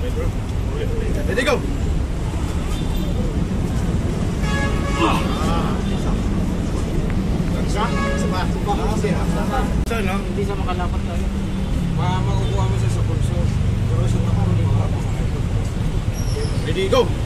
Ready, go! Hindi sa makalapat tayo. Makukuha mo siya sa pulso. Pero sa Ready, go!